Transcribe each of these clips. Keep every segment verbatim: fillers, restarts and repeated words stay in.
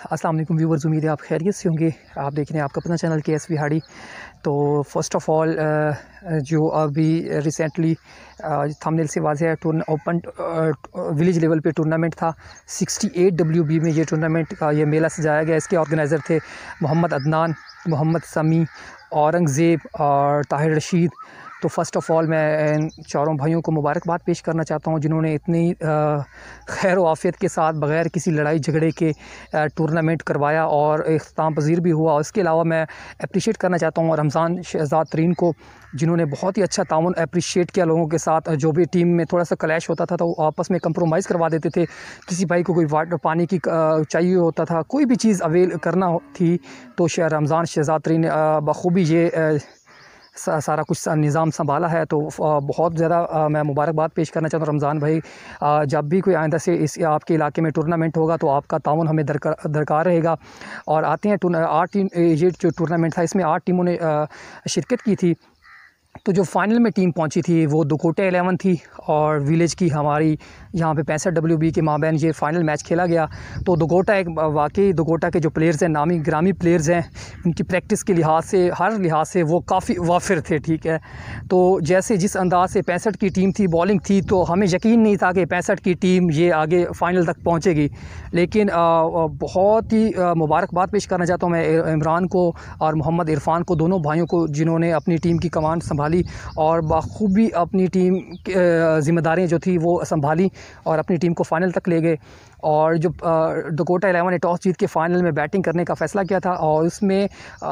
अस्सलाम वालेकुम व्यूवर्स, उम्मीद है आप खैरियत से होंगे। आप देख रहे हैं आपका अपना चैनल के एस विहाड़ी। तो फ़र्स्ट ऑफ़ ऑल जो अभी रिसेंटली थंबनेल से वाज़ेह है, टूर्न ओपन विलेज लेवल पे टूर्नामेंट था। अड़सठ डब्ल्यू बी में ये टूर्नामेंट का ये मेला सजाया गया। इसके ऑर्गेनाइज़र थे मोहम्मद अदनान, मोहम्मद समी, औरंगज़ेब और ताहिर रशीद। तो फ़र्स्ट ऑफ़ ऑल मैं चारों भाइयों को मुबारकबाद पेश करना चाहता हूँ जिन्होंने इतनी खैर व आफ़ियत के साथ बग़ैर किसी लड़ाई झगड़े के टूर्नामेंट करवाया और इख्तिताम पज़ीर भी हुआ। उसके अलावा मैं अप्रिशिएट करना चाहता हूँ रमज़ान शहज़ाद तरीन को, जिन्होंने बहुत ही अच्छा ताउन अप्रिशिएट किया लोगों के साथ। जो भी टीम में थोड़ा सा क्लैश होता था तो वो आपस में कंप्रोमाइज़ करवा देते थे। किसी भाई को कोई वाटर पानी की चाहिए होता था, कोई भी चीज़ अवेल करना थी तो रमज़ान शहज़ाद तरीन ने बखूबी ये सारा कुछ निज़ाम संभाला है। तो बहुत ज़्यादा मैं मुबारकबाद पेश करना चाहता हूँ रमज़ान भाई। जब भी कोई आइंदा से इस आपके इलाके में टूर्नामेंट होगा तो आपका ताउन हमें दरकार दरकार रहेगा। और आते हैं आठ टीम, ये जो टूर्नामेंट था इसमें आठ टीमों ने शिरकत की थी। तो जो फाइनल में टीम पहुंची थी वो दकोटा इलेवन थी और विलेज की हमारी यहाँ पे पैंसठ डब्ल्यू बी के माबैन ये फ़ाइनल मैच खेला गया। तो दकोटा एक वाकई दकोटा के जो प्लेयर्स हैं, नामी ग्रामी प्लेयर्स हैं, उनकी प्रैक्टिस के लिहाज से हर लिहाज से वो काफ़ी वाफिर थे। ठीक है, तो जैसे जिस अंदाज से पैंसठ की टीम थी, बॉलिंग थी, तो हमें यकीन नहीं था कि पैंसठ की टीम ये आगे फ़ाइनल तक पहुँचेगी। लेकिन बहुत ही मुबारकबाद पेश करना चाहता हूँ मैं इमरान को और मोहम्मद इरफान को, दोनों भाइयों को जिन्होंने अपनी टीम की कमान संभाली और बखूबी अपनी टीम ज़िम्मेदारियाँ जो थी वो संभाली और अपनी टीम को फ़ाइनल तक ले गए। और जो दकोटा इलेवन ने टॉस जीत के फ़ाइनल में बैटिंग करने का फ़ैसला किया था और उसमें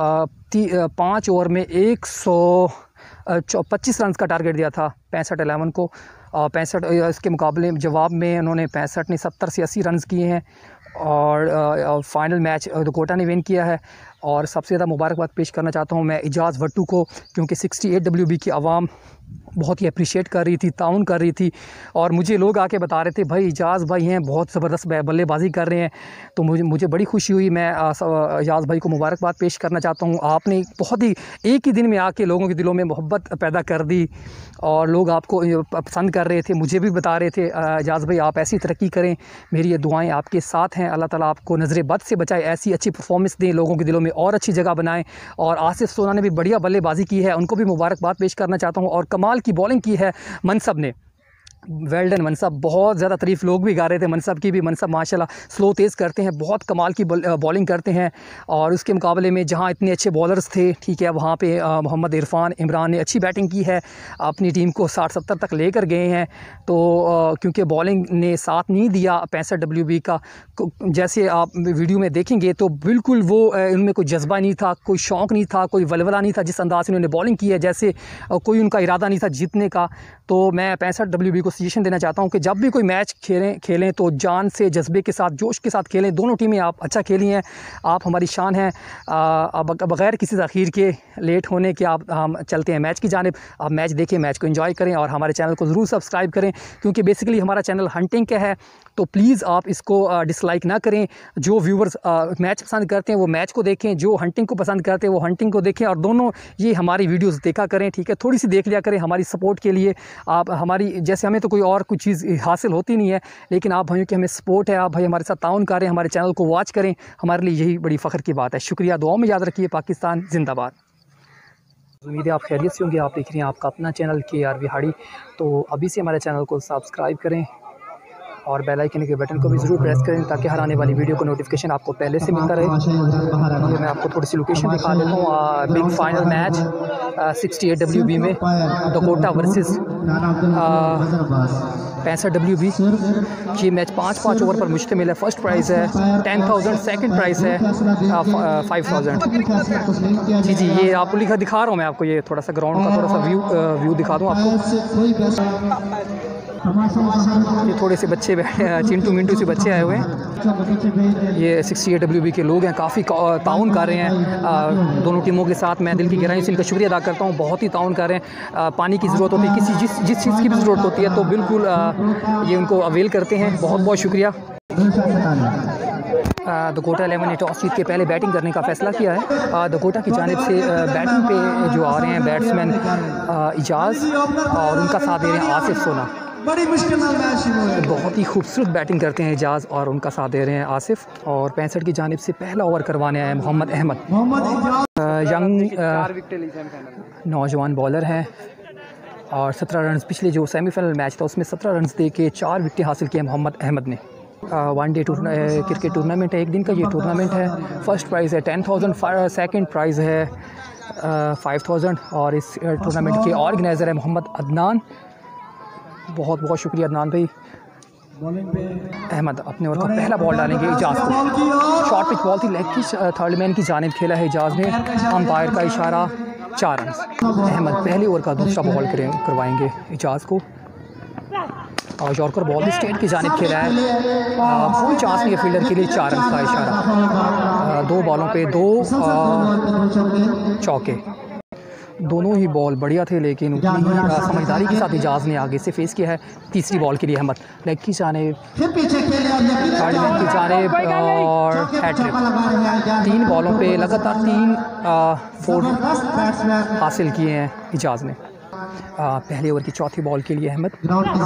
पाँच ओवर में एक सौ पच्चीस रन का टारगेट दिया था पैंसठ इलेवन को। पैंसठ इसके मुकाबले जवाब में उन्होंने पैंसठ ने सत्तर से अस्सी रन किए हैं और फाइनल मैच दकोटा ने विन किया है। और सबसे ज़्यादा मुबारकबाद पेश करना चाहता हूँ मैं इजाज़ वट्टू को, क्योंकि अड़सठ डब्ल्यू बी की आवाम बहुत ही अप्रिशिएट कर रही थी, ताउन कर रही थी। और मुझे लोग आके बता रहे थे भाई इजाज़ भाई हैं, बहुत ज़बरदस्त बल्लेबाजी कर रहे हैं। तो मुझे मुझे बड़ी खुशी हुई। मैं इजाज़ भाई को मुबारकबाद पेश करना चाहता हूँ। आपने बहुत ही एक ही दिन में आके लोगों के दिलों में मोहब्बत पैदा कर दी और लोग आपको पसंद कर रहे थे। मुझे भी बता रहे थे इजाज़ भाई आप ऐसी तरक्की करें, मेरी ये दुआएँ आपके साथ हैं। अल्लाह ताला आपको नज़र बद से बचाए, ऐसी अच्छी परफॉर्मेंस दें, लोगों के दिलों में और अच्छी जगह बनाएं। और आसिफ सोना ने भी बढ़िया बल्लेबाजी की है, उनको भी मुबारकबाद पेश करना चाहता हूँ। और कमाल की बॉलिंग की है मनसब ने, वेल डन मनसब। बहुत ज़्यादा तारीफ़ लोग भी गा रहे थे मनसब की भी। मनसब माशाल्लाह स्लो तेज़ करते हैं, बहुत कमाल की बॉलिंग करते हैं। और उसके मुकाबले में जहां इतने अच्छे बॉलर्स थे, ठीक है, वहां पे मोहम्मद इरफान, इमरान ने अच्छी बैटिंग की है, अपनी टीम को साठ सत्तर तक लेकर गए हैं। तो क्योंकि बॉलिंग ने साथ नहीं दिया पैंसठ डब्ल्यू बी का, जैसे आप वीडियो में देखेंगे तो बिल्कुल वो उनमें कोई जज्बा नहीं था, कोई शौक़ नहीं था, कोई वलवला नहीं था। जिस अंदाज़ से उन्होंने बॉलिंग की है जैसे कोई उनका इरादा नहीं था जीतने का। तो मैं पैंसठ डब्ल्यू बी को सजेशन देना चाहता हूं कि जब भी कोई मैच खेलें खेलें तो जान से, जज्बे के साथ, जोश के साथ खेलें। दोनों टीमें आप अच्छा खेली हैं, आप हमारी शान हैं। बग़ैर किसी तख़ीर के, लेट होने के आप हम चलते हैं मैच की जानिब। आप मैच देखें, मैच को एंजॉय करें और हमारे चैनल को ज़रूर सब्सक्राइब करें, क्योंकि बेसिकली हमारा चैनल हंटिंग का है। तो प्लीज़ आप इसको डिसलाइक ना करें। जो व्यूवर्स मैच पसंद करते हैं वो मैच को देखें, जो हंटिंग को पसंद करते हैं वो हंटिंग को देखें। और दोनों ये हमारी वीडियोज़ देखा करें, ठीक है, थोड़ी सी देख लिया करें हमारी सपोर्ट के लिए। आप हमारी जैसे, हमें तो कोई और कुछ चीज़ हासिल होती नहीं है, लेकिन आप भाइयों की हमें सपोर्ट है। आप भाई हमारे साथ ताउन करें, हमारे चैनल को वॉच करें, हमारे लिए यही बड़ी फ़ख्र की बात है। शुक्रिया, दुआओं में याद रखिए। पाकिस्तान जिंदाबाद। उम्मीद है आप खैरियत से होंगे। आप देख रहे हैं आपका अपना चैनल के आर विहाड़ी। तो अभी से हमारे चैनल को सब्सक्राइब करें और बेल आइकन के बटन को भी ज़रूर प्रेस करें ताकि हर आने वाली वीडियो को नोटिफिकेशन आपको पहले से मिलता रहे। ये मैं आपको थोड़ी सी लोकेशन दिखा देता हूँ। बिग फाइनल मैच अड़सठ डब्ल्यू बी में दकोटा वर्सेस पैंसठ डब्ल्यू बी। ये मैच पाँच पाँच ओवर पर मुश्तमिल है। फर्स्ट प्राइज़ है टेन थाउजेंड, सेकेंड प्राइज़ है फाइव थाउजेंड। जी जी ये आपको लिखा दिखा रहा हूँ मैं आपको। ये थोड़ा सा ग्राउंड का थोड़ा सा व्यू व्यू दिखा दूँ आपको। ये थोड़े से बच्चे चिंटू मिंटू से बच्चे आए हुए हैं। ये अड़सठ डब्ल्यू बी के लोग हैं, काफ़ी ताउन कर रहे हैं दोनों टीमों के साथ। मैं दिल की गहराई से इनका शुक्रिया अदा करता हूँ, बहुत ही ताउन कर रहे हैं। पानी की ज़रूरत होती है, किसी जिस जिस चीज़ की भी ज़रूरत होती है तो बिल्कुल ये उनको अवेल करते हैं। बहुत बहुत शुक्रिया। दकोटा इलेवन ने टॉस जीत के पहले बैटिंग करने का फ़ैसला किया है। दकोटा की जानिब से बैटिंग पे जो आ रहे हैं बैट्समैन इजाज़ और उनका साथ दे रहे हैं आसिफ सोना। बड़ी मुश्किल मैच शुरू है। बहुत ही खूबसूरत बैटिंग करते हैं एजाज़ और उनका साथ दे रहे हैं आसिफ। और पैंसठ की जानिब से पहला ओवर करवाने आए मोहम्मद अहमद, यंग नौजवान बॉलर हैं और सत्रह रन पिछले जो सेमीफाइनल मैच था उसमें सत्रह रन दे के चार विकेटें हासिल किए मोहम्मद अहमद ने। वन डे टूर्ना क्रिकेट टूर्नामेंट है, एक दिन का ये टूर्नामेंट है। फर्स्ट प्राइज़ है टेन थाउजेंड, सेकेंड प्राइज़ है फाइव थाउजेंड और इस टूर्नामेंट के ऑर्गेनाइज़र है मोहम्मद अदनान। बहुत बहुत शुक्रिया अदनान भाई। अहमद अपने ओवर का पहला बॉल डालेंगे इजाज़ को। शॉर्ट पिच बॉल थी, लेग की थर्ड मैन की जानिब खेला है इजाज़ ने। अंपायर का इशारा, चार रन। अहमद पहले ओवर का दूसरा बॉल करवाएंगे इजाज़ को और यॉर्कर बॉल भी स्टेट की जानिब खेला है। कोई चांस नहीं है फील्डर के लिए, चार रन का इशारा। आ, दो बॉलों पे दो चौके, दोनों ही बॉल बढ़िया थे लेकिन उतनी ही समझदारी के साथ इजाज़ ने आगे से फेस किया है। तीसरी बॉल के लिए अहमद लेग की जानिब, थर्ड मैन की जानिब और हैट्रिक। तीन बॉलों पे लगातार तीन फोर हासिल किए हैं इजाज़ ने। आ, पहले ओवर की चौथी बॉल के लिए अहमद,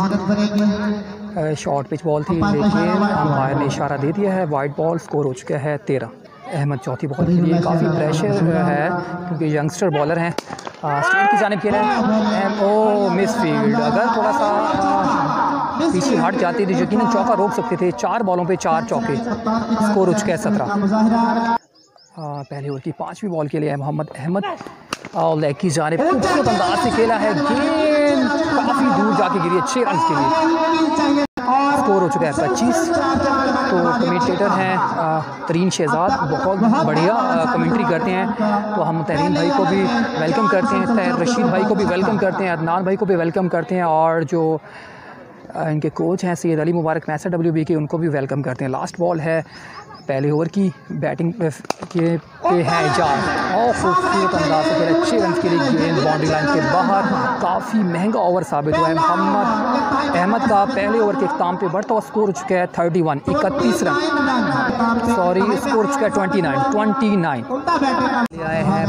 शॉर्ट पिच बॉल थी लेकिन अंपायर ने इशारा दे दिया है, वाइड बॉल। स्कोर हो चुका है तेरह। अहमद चौथी बॉल के लिए, काफ़ी प्रेशर है क्योंकि यंगस्टर बॉलर हैं। स्टेट की जानिब खेला है, ओ मिस फील्ड। अगर थोड़ा सा पीछे हट जाती थी यकीनन चौका रोक सकते थे। चार बॉलों पे चार चौके, स्कोर हो चुका है सत्रह। पहले ओवर की पाँचवीं बॉल के लिए मोहम्मद अहमद और लेग की जानिब खूबसूरत अंदाज से खेला है, गेंद काफ़ी दूर जाके गिरी है, छः रन के लिए। स्कोर हो चुका है पच्चीस। तो कमेंटेटर हैं तरीन शहजाद, बहुत बढ़िया कमेंट्री करते हैं। तो हम तरीन भाई को भी वेलकम करते हैं, तैर रशीद भाई को भी वेलकम करते हैं, अदनान भाई को भी वेलकम करते हैं और जो इनके कोच हैं सैयद अली मुबारक मैसा डब्ल्यू बी के, उनको भी वेलकम करते हैं। लास्ट बॉल है पहले ओवर की, बैटिंग के पे है इजाज़ और खूबसूरत अंदाज से खेला, छः रन के लिए गेंद बाउंड्री लाइन के बाहर। काफ़ी महंगा ओवर साबित हुआ है। मोहम्मद अहमद का पहले ओवर के इख्ताम पे बढ़ता हुआ स्कोर हो चुका है थर्टी वन, इकतीस रन, सॉरी स्कोर हो चुका है ट्वेंटी नाइन ट्वेंटी नाइन। ले आए हैं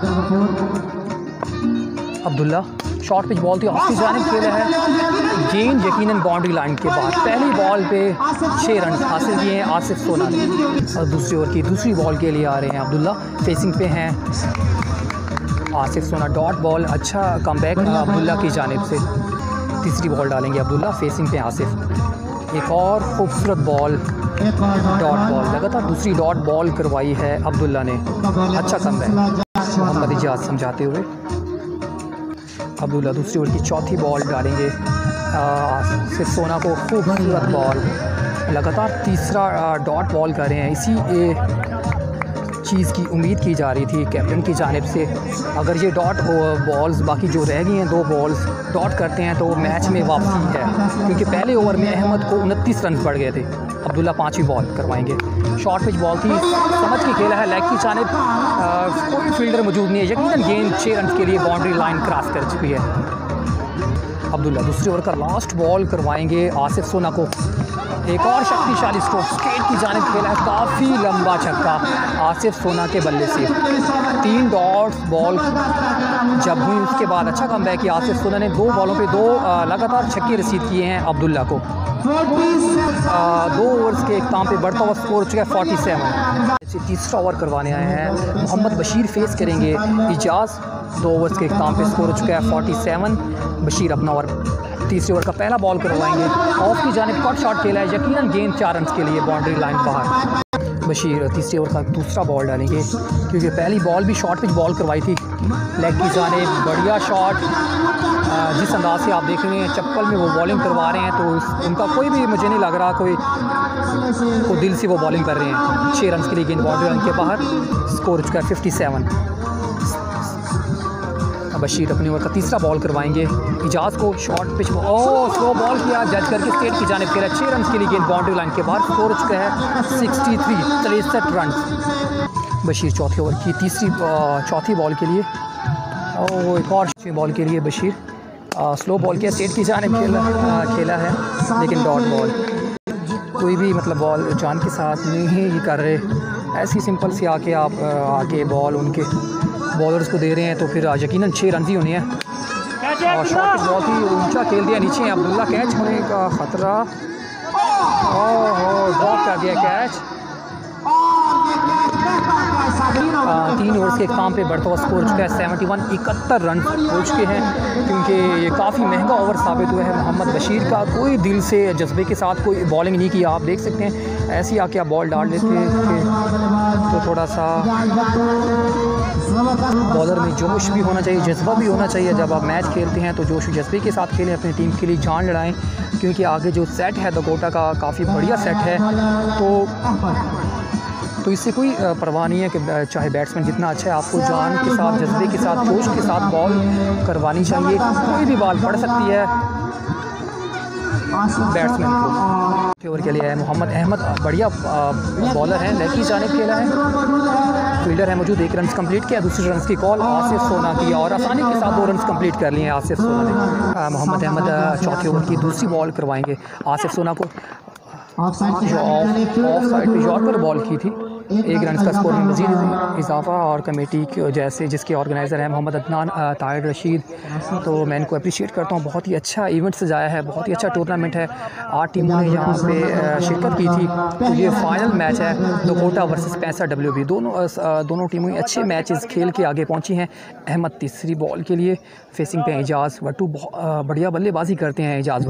अब्दुल्ला, शॉर्ट पिच बॉल थी, ऑफ की जानिब खेला है, गेंद यकीनन बाउंड्री लाइन के बाद। पहली बॉल पे छः रन हासिल किए हैं आसिफ सोना ने। और दूसरी ओवर की दूसरी बॉल के लिए आ रहे हैं अब्दुल्ला, फेसिंग पे हैं आसिफ सोना। डॉट बॉल, अच्छा कमबैक अब्दुल्ला की जानिब से। तीसरी बॉल डालेंगे अब्दुल्ला, फेसिंग पे आसिफ। एक और खूबसूरत बॉल, डॉट बॉल, लगातार दूसरी डॉट बॉल करवाई है अब्दुल्ला ने। अच्छा कमबैक मोहम्मद इजाज़ समझाते हुए। अब्दुल्ला दूसरी ओवर की चौथी बॉल डालेंगे, सिर्फ सोना को खूबसूरत बॉल, लगातार तीसरा डॉट बॉल कर रहे हैं। इसी ए, चीज़ की उम्मीद की जा रही थी कैप्टन की जानिब से। अगर ये डॉट बॉल्स बाकी जो रह गई हैं दो बॉल्स डॉट करते हैं तो मैच में वापसी है, क्योंकि पहले ओवर में अहमद को उनतीस रन पड़ गए थे। अब्दुल्ला पाँचवीं बॉल करवाएंगे, शॉर्ट पिच बॉल थी, समझ के खेला है, लेग की जानिब, कोई फील्डर मौजूद नहीं है, यकीनन गेंद छः रन के लिए बाउंड्री लाइन क्रॉस कर चुकी है। अब्दुल्ला दूसरे ओवर का लास्ट बॉल करवाएंगे आसिफ सोना को। एक और शक्तिशाली स्ट्रोक स्ट्रेट की जानिब खेला है, काफ़ी लंबा छक्का आसिफ सोना के बल्ले से। तीन डॉट्स बॉल जब हुई उसके बाद अच्छा कमबैक किया आसिफ सोना ने। दो बॉलों पे दो लगातार छक्के रसीद किए हैं अब्दुल्ला को। दो ओवर्स के इख्ताम पे बढ़ता हुआ स्कोर हो चुका है फोर्टी सेवन। तीसरा ओवर करवाने आए हैं मोहम्मद बशीर, फेस करेंगे इजाज़। दो ओवर्स के इख्ताम पे स्कोर हो चुका है फोर्टी सेवन। बशीर अपना ओवर तीसरे ओवर का पहला बॉल करवाएंगे, ऑफ की जानिब कट शॉट खेला है, यकीनन गेंद चार रन के लिए बाउंड्री लाइन बाहर। बशीर तीसरे ओवर का दूसरा बॉल डालेंगे क्योंकि पहली बॉल भी शॉर्ट पिच बॉल करवाई थी, लेग की जानिब, बढ़िया शॉट। जिस अंदाज से आप देख रहे हैं चप्पल में वो बॉलिंग करवा रहे हैं तो उनका कोई भी मुझे नहीं लग रहा कोई को दिल से वो बॉलिंग कर रहे हैं। छः रन के लिए गेंद बाउंड्री लाइन के बाहर, स्कोर हो चुका है फिफ्टी सेवन। बशीर अपने ओवर का तीसरा बॉल करवाएंगे इजाज़ को, शॉर्ट पिच ओ स्लो बॉल किया, जज करके स्टेट की जानिब खेला, छः रन के लिए गेंद बाउंड्री लाइन के बाहर, स्कोर हो चुका है सिक्सटी थ्री, तिरसठ रन। बशीर चौथे ओवर की तीसरी चौथी बॉल के लिए, और एक और बॉल के लिए बशीर स्लो बॉल किया, स्टेट की जानिब खेला खेला है लेकिन डॉट बॉल, कोई भी मतलब बॉल जान के साथ नहीं कर रहे, ऐसी सिंपल सी आके आप आके बॉल उनके बॉलर्स को दे रहे हैं तो फिर यकीनन छः रन ही होने हैं। और शॉट बहुत ही ऊंचा खेल दिया नीचे, अब्दुल्ला कैच होने का ख़तरा, और ड्रॉप कर दिया कैच। तीन ओवर्स के काम पे बढ़ता हुआ स्कोर चुका है सेवेंटी वन, इकहत्तर रन हो चुके हैं, क्योंकि ये काफ़ी महंगा ओवर साबित हुआ है मोहम्मद बशीर का। कोई दिल से जज्बे के साथ कोई बॉलिंग नहीं की, आप देख सकते हैं ऐसे ही आके आप बॉल डाल लेते थे, तो थोड़ा सा बॉलर में जोश भी होना चाहिए, जज्बा भी होना चाहिए। जब आप मैच खेलते हैं तो जोश जज्बे के साथ खेलें, अपनी टीम के लिए जान लड़ाएं, क्योंकि आगे जो सेट है दकोटा का काफ़ी बढ़िया सेट है, तो तो इससे कोई परवाह नहीं है कि चाहे बैट्समैन जितना अच्छा है, आपको जान के साथ, जज्बे के साथ, जोश के साथ बॉल करवानी चाहिए। कोई भी बॉल पड़ सकती है बैट्समैन को। ओवर के लिए है मोहम्मद अहमद, बढ़िया बॉलर है, लेग की जानिब खेला है, फील्डर है मौजूद, एक रन कंप्लीट किया, दूसरे रन की कॉल आसिफ सोना की और आसानी के साथ दो रन कंप्लीट कर लिए आसिफ सोना ने। मोहम्मद अहमद चौथे ओवर की दूसरी बॉल करवाएंगे आसिफ सोना को, जो ऑफ साइड पे यॉर्कर बॉल की थी। एक रन का स्कोर में मज़ीद इजाफा, और कमेटी जैसे जिसके ऑर्गेनाइज़र हैं मोहम्मद अदनान ताहिर रशीद, तो मैं इनको अप्रिशिएट करता हूँ। बहुत ही अच्छा इवेंट सजाया है, बहुत ही अच्छा टूर्नामेंट है, आठ टीमों ने यहाँ पे शिरकत की थी। तो ये फाइनल मैच है दकोटा वर्सेस पैंसठ डब्ल्यू बी, दोनों दोनों टीमें अच्छे मैचेस खेल के आगे पहुँची हैं। अहमद तीसरी बॉल के लिए फेसिंग पे एजाज वट्टू, बढ़िया बल्लेबाजी करते हैं Ejaz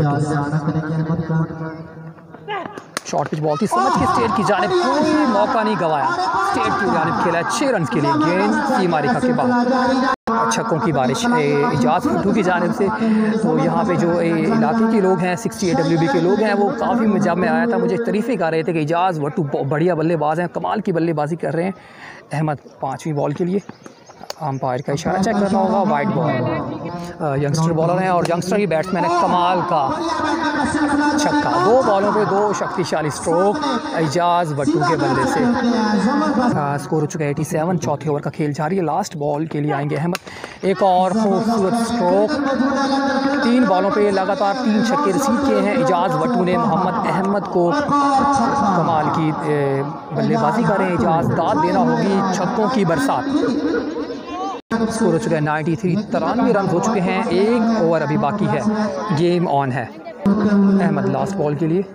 Wattoo. Short pitch ball थी, समझ के स्टेट की जानिब, कोई मौका नहीं गवाया, स्टेट की जानिब खेला है, छः रन के लिए, गेंद सीमा रेखा के बाद। छक्कों की बारिश एजाज वट्टू की जानिब से। तो यहाँ पे जो इलाके के लोग हैं, सिक्सटी एट डब्ल्यू बी के लोग हैं, वो काफ़ी, जब मैं आया था मुझे तारीफ़ें कर रहे थे कि एजाज वट्टू बढ़िया बल्लेबाज हैं, कमाल की बल्लेबाजी कर रहे हैं। अहमद पाँचवीं बॉल के लिए, अंपायर का इशारा चेक करना होगा, वाइड बॉल, यंगस्टर बॉलर हैं और यंगस्टर ही बैट्समैन है, कमाल का छक्का, दो बॉलों पे दो शक्तिशाली स्ट्रोक एजाज वट्टू के बल्ले से। स्कोर हो चुका है सत्तासी, चौथे ओवर का खेल जारी है, लास्ट बॉल के लिए आएंगे अहमद, एक और खूबसूरत स्ट्रोक, तीन बॉलों पे लगातार तीन छक्के रिसीव किए हैं एजाज वट्टू ने। मोहम्मद अहमद को कमाल की बल्लेबाजी करें एजाज, दाद देना होगी, छक्कों की बरसात। स्कोर हो चुका है तिरानवे, तिरानवे रन हो चुके हैं, एक ओवर अभी बाकी है, गेम ऑन है। अहमद लास्ट बॉल के लिए,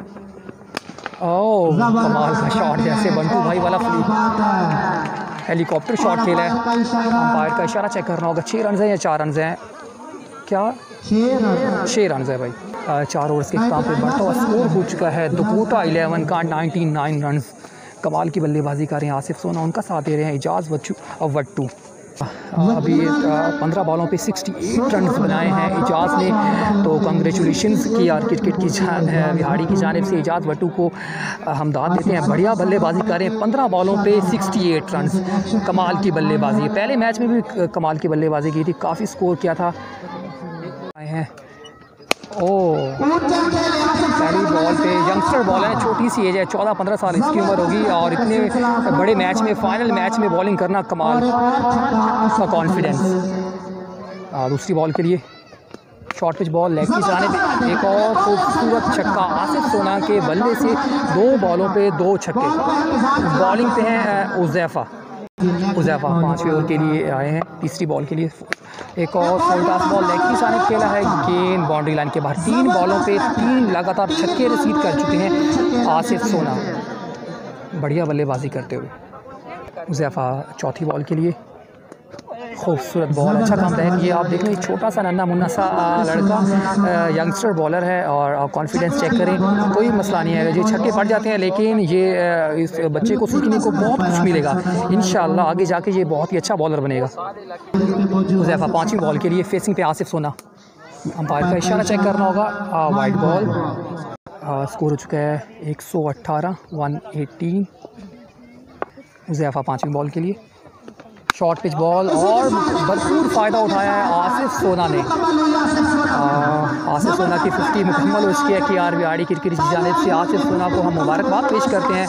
ओह कमाल का शॉट, जैसे बंटू भाई वाला फ्लिप हेलीकॉप्टर शॉट खेला है। अंपायर का इशारा चेक करना होगा, छः रन हैं या चार रन हैं, क्या छः रन है भाई। चार ओवर्स के काम पे बढ़ता हुआ स्कोर हो चुका है दकोटा इलेवन का निन्यानवे रन। कमाल की बल्लेबाजी कर रहे हैं आसिफ सोना, उनका साथ दे रहे हैं एजाज वट्टू और वट्टू। अभी पंद्रह बॉलों पे अड़सठ रन बनाए हैं एजाज ने, तो कंग्रेचुलेशंस की यार क्रिकेट की जान बिहाड़ी की जानिब से एजाज वट्टू को हम दाद देते हैं, बढ़िया बल्लेबाजी करें, पंद्रह बॉलों पे अड़सठ रन, कमाल की बल्लेबाजी। पहले मैच में भी कमाल की बल्लेबाजी की थी, काफ़ी स्कोर किया था। आए हैं ओह पहली बॉल पे यंगस्टर बॉल है, छोटी सी एज है, चौदह पंद्रह साल इसकी उम्र होगी, और इतने बड़े मैच में, फाइनल मैच में बॉलिंग करना कमाल का कॉन्फिडेंस। दूसरी बॉल के लिए शॉर्ट पिच बॉल, लेग की जानिब, एक और खूबसूरत छक्का आसिफ सोना के बल्ले से, दो बॉलों पे दो छक्के। बॉलिंग पे हैं उज़ैफ़ा, उज़ैफ़ा पाँचवें ओवर के लिए आए हैं, तीसरी बॉल के लिए एक और फुलटास बॉल, लेग की जानिब खेला है, गेंद बाउंड्री लाइन के बाहर। तीन बॉलों पे तीन लगातार छक्के रिसीव कर चुके हैं आसिफ सोना, बढ़िया बल्लेबाजी करते हुए। उज़ैफ़ा चौथी बॉल के लिए, खूबसूरत बॉल, अच्छा काम है। ये आप देख लें, छोटा सा नन्ना मुन्ना सा लड़का यंगस्टर बॉलर है, और कॉन्फिडेंस चेक करें, कोई मसला नहीं है, ये छक्के पड़ जाते हैं, लेकिन ये इस बच्चे को सीखने को बहुत कुछ मिलेगा इंशाल्लाह, आगे जाके ये बहुत ही अच्छा बॉलर बनेगा। उज़ैफ़ा पाँचवीं बॉल के लिए, फेसिंग पे आसिफ सोना, अंपायर का इशारा चेक करना होगा, वाइड बॉल। स्कोर हो चुका है एक सौ अट्ठारह, वन एटीन। उज़ैफ़ा पाँचवीं बॉल के लिए, शॉर्ट पिच बॉल, और भरपूर फ़ायदा उठाया है आसिफ सोना ने। आसिफ सोना की फिफ्टी मुकम्मल हो चुकी है कि आर बिहाड़ी क्रिकेट की जानिब से आसिफ सोना को हम मुबारकबाद पेश करते हैं।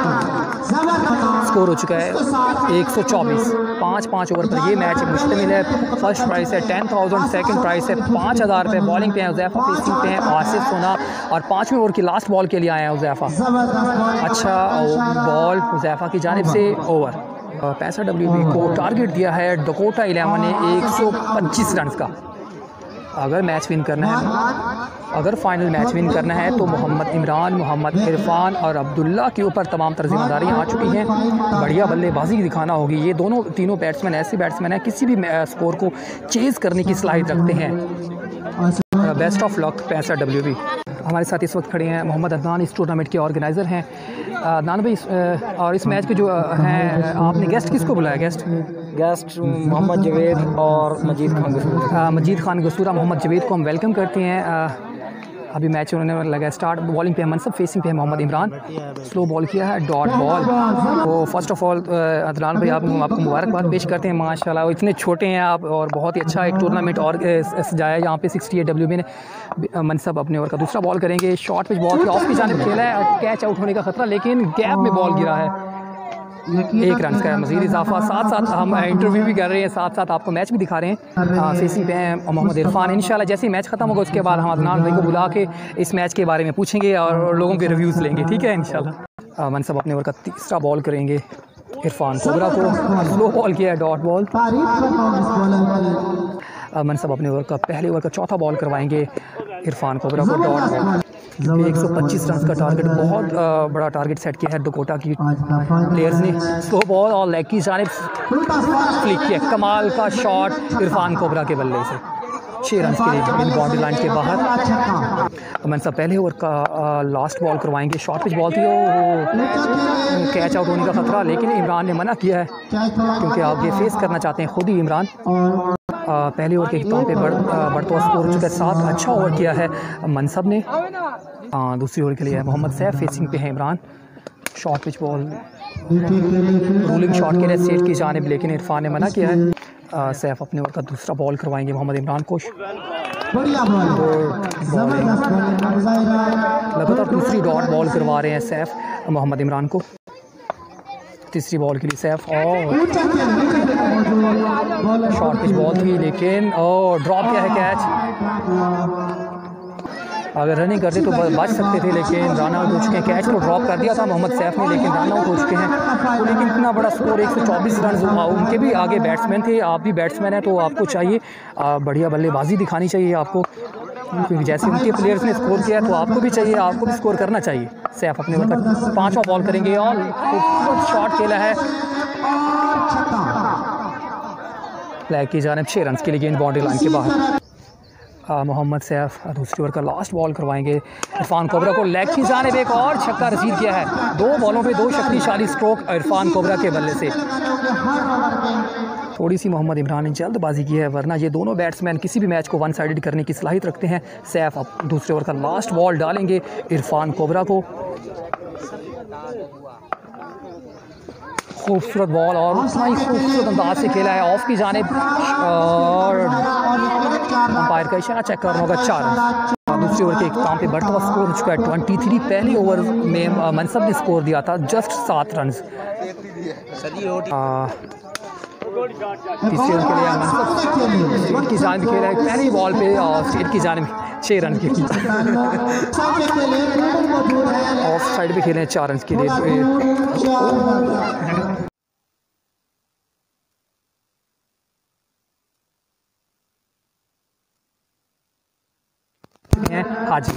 स्कोर हो चुका है एक सौ चौबीस, पाँच पाँच ओवर पर ये मैच मुश्तमिल है। फर्स्ट प्राइस है टेन थाउजेंड, सेकेंड प्राइस है पाँच हज़ार रुपये। बॉलिंग पे हैं उज़ैफ़ा, फेसिंग पे हैं आसिफ सोना, और पाँचवें ओवर की लास्ट बॉल के लिए आए हैं उज़ैफ़ा। अच्छा बॉल उज़ैफ़ा की जानिब से, ओवर। पैंसठ डब्ल्यू बी को टारगेट दिया है दकोटा इलेवन ने एक सौ पच्चीस रन का। अगर मैच विन करना है अगर फाइनल मैच विन करना है तो मोहम्मद इमरान, मोहम्मद इरफान और अब्दुल्ला के ऊपर तमाम तर जिम्मेदारियाँ आ चुकी हैं। बढ़िया बल्लेबाजी दिखाना होगी। ये दोनों तीनों बैट्समैन ऐसे बैट्समैन हैं किसी भी स्कोर को चेज़ करने की सलाहियत रखते हैं। बेस्ट ऑफ लक पैंसठ डब्ल्यू बी। हमारे साथ इस वक्त खड़े हैं मोहम्मद अदनान, इस टूर्नामेंट के ऑर्गेनाइज़र हैं। अदनान भाई, इस, और इस मैच के जो हैं आपने गेस्ट किसको बुलाया? गेस्ट गेस्ट मोहम्मद जवेद और मजीद खान गसूरा। मजीद खान गसूरा, मोहम्मद जवेद को हम वेलकम करते हैं। आ, अभी मैच उन्होंने लगा स्टार्ट। बॉलिंग पे है मनसब, फेसिंग पे है मोहम्मद इमरान। स्लो बॉल किया है, डॉट बॉल। तो फर्स्ट ऑफ ऑल अदनान भाई, आप आपको मुबारकबाद पेश करते हैं। माशाल्लाह इतने छोटे हैं आप और बहुत ही अच्छा एक टूर्नामेंट और सजाया यहाँ पे। सिक्सटी एट डब्ल्यू बी ने मनसब अपने ओवर का दूसरा बॉल करेंगे। शॉर्ट पिच बॉल की ऑफ की जानिब खेला है, कैच आउट होने का खतरा, लेकिन गैप में बॉल गिरा है। एक रन का मज़ीद इजाफा। साथ साथ हम इंटरव्यू भी कर रहे हैं, साथ साथ आपको मैच भी दिखा रहे हैं। फेसिंग पे हैं मोहम्मद इरफान। इंशाल्लाह जैसे ही मैच ख़त्म होगा उसके बाद हम अदनान भाई को बुला के इस मैच के बारे में पूछेंगे और लोगों के रिव्यूज़ लेंगे, ठीक है इंशाल्लाह। मनसब अपने ओवर का तीसरा बॉल करेंगे इरफान कोबरा को। स्लो बॉल किया है, डॉट बॉल। मनसब अपने ओवर का पहले ओवर का चौथा बॉल करवाएंगे इरफान कोबरा को, डॉट बॉल। एक सौ पच्चीस रन का टारगेट, बहुत आ, बड़ा टारगेट सेट किया है डकोटा की प्लेयर्स ने। स्लो बॉल और लेग की जानिब फ्लिक किया, कमाल का शॉट इरफान कोबरा के बल्ले से। छः रन के लिए बाउंड्री लाइन के बाहर। मनसब पहले ओवर का आ, लास्ट बॉल करवाएंगे। शॉर्ट पिच बॉल थी, वो कैच आउट होने का खतरा, लेकिन इमरान ने मना किया है क्योंकि आप ये फेस करना चाहते हैं खुद ही इमरान। आ, पहले ओवर के अख्ताम पे बढ़ बढ़ता स्कोर हो चुका है, सात अच्छा ओवर किया है मनसब ने। आ, दूसरी ओवर के लिए मोहम्मद सैफ, फेसिंग पे है इमरान। शॉर्ट पिच बॉल रूलिंग शॉट के लिए सेट की जानिब, लेकिन इरफान ने मना किया है। आ, सैफ अपने ओवर का दूसरा बॉल करवाएंगे मोहम्मद इमरान को। लगातार दूसरी डॉट बॉल करवा रहे हैं सैफ मोहम्मद इमरान को। तीसरी बॉल के लिए सैफ और शॉर्ट पिच बॉल थी, लेकिन और ड्रॉप किया है कैच। अगर रनिंग करते तो बच सकते थे, लेकिन रन आउट हो चुके हैं। कैच को ड्रॉप कर दिया था मोहम्मद सैफ ने, लेकिन रन आउट हो चुके हैं। तो लेकिन इतना बड़ा स्कोर एक सौ चौबीस रन, उनके भी आगे बैट्समैन थे, आप भी बैट्समैन हैं, तो आपको चाहिए बढ़िया बल्लेबाजी दिखानी चाहिए आपको, क्योंकि जैसे उनके प्लेयर्स ने स्कोर किया तो आपको भी चाहिए, आपको भी स्कोर करना चाहिए। सैफ अपने मतलब पाँचवा बॉल करेंगे और शॉट खेला है फ्लैग की जानिब। छः रन के लिए गेंद बाउंड्री लाइन के बाहर। मोहम्मद सैफ दूसरी ओवर का लास्ट बॉल करवाएंगे इरफान कोबरा को। लेग की जानिब एक और छक्का रिसीव किया है। दो बॉलों पे दो शक्तिशाली स्ट्रोक इरफान कोबरा के बल्ले से। थोड़ी सी मोहम्मद इमरान ने जल्दबाजी की है, वरना ये दोनों बैट्समैन किसी भी मैच को वन साइडेड करने की सलाहियत रखते हैं। सैफ अब दूसरे ओवर का लास्ट बॉल डालेंगे इरफान कोबरा को। खूबसूरत बॉल और उतना ही खूबसूरत अंदाज से खेला है ऑफ की जानिब, और अंपायर का इशारा चेक करना होगा। चार रन। दूसरे ओवर के इख्तिताम पे बढ़ता हुआ स्कोर हो चुका है तेईस। पहले ओवर में मनसब ने स्कोर दिया था जस्ट सात रन। तीसरे ओवर के लिए मनसब स्टेट की जानिब खेल रहा है, पहली बॉल पे और स्टेट की जानिब छः रन के लिए। ऑफ साइड पे खेल रहे हैं चार रन के लिए। हाजी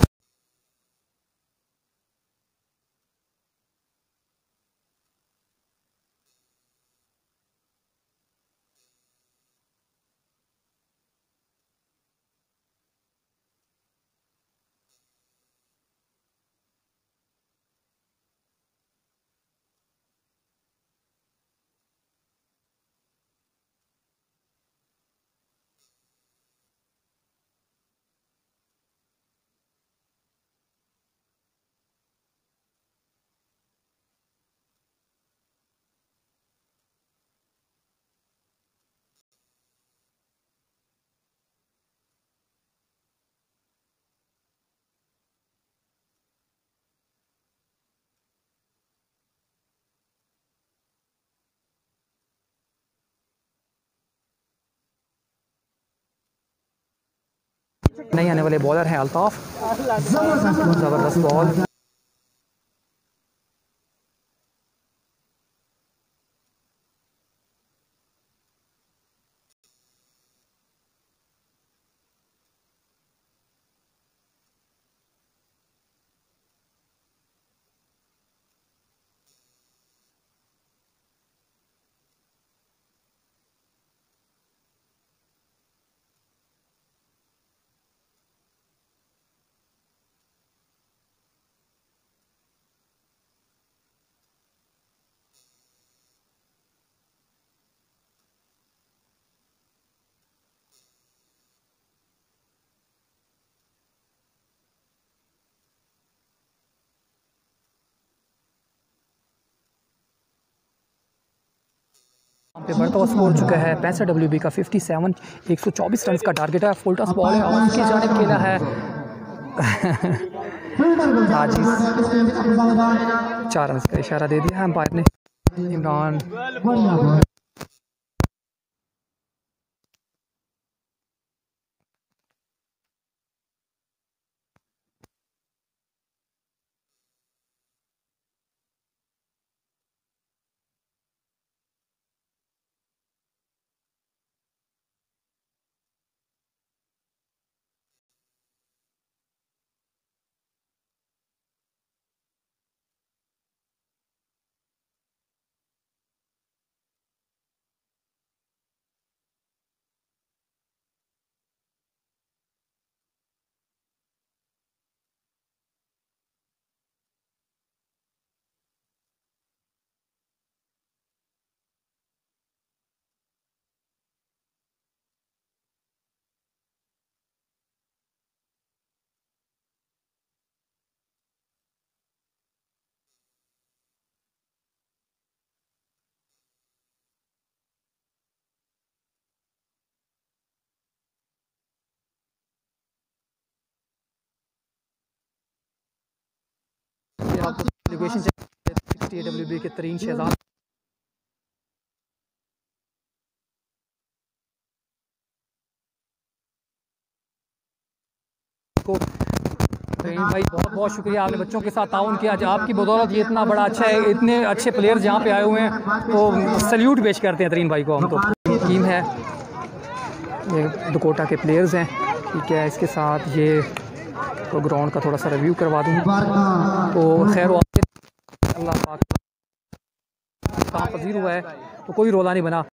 नहीं आने वाले बॉलर हैं अल्ताफ। ज़बरदस्त बॉल। पे बढ़ता हुआ स्कोर चुका है पैंसठ डब्ल्यू बी का फिफ्टी सेवन। एक सौ चौबीस रन का टारगेट है। फुल टॉस बॉल है और उसकी जानिब खेला है हाजी। चार रन का इशारा दे दिया अंपायर ने। इमरान सिक्सटी डब्ल्यू बी के तरीन शहजाद को भाई बहुत बहुत शुक्रिया, आपने बच्चों के साथ ताउन किया। आज आपकी बदौलत ये इतना बड़ा अच्छा है, इतने अच्छे प्लेयर्स यहाँ पे आए हुए हैं, तो सल्यूट पेश करते हैं तरीन भाई को। हम तो टीम है, ये डकोटा के प्लेयर्स हैं, ठीक है। इसके साथ ये तो ग्राउंड का थोड़ा सा रिव्यू करवा दूँ तो खैर अल्लाह पाक काम पजीर हुआ है तो कोई रोला नहीं बना।